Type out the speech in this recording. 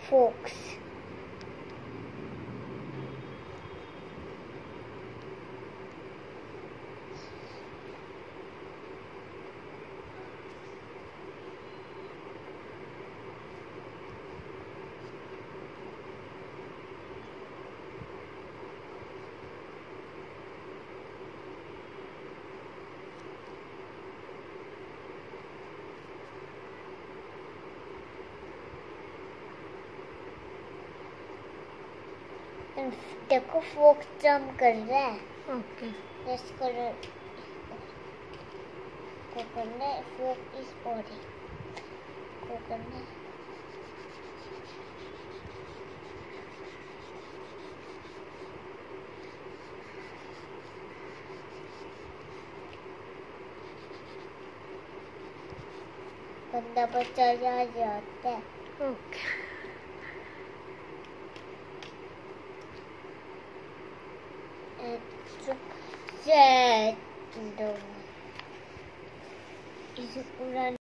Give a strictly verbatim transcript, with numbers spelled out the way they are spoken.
forks. देखो फोक jump कर रहा है। ओके इसको को करना है, फोक इस बॉडी को करना है। बंदा बच्चा जा जाता है। ओके सेट दो इसे पूरा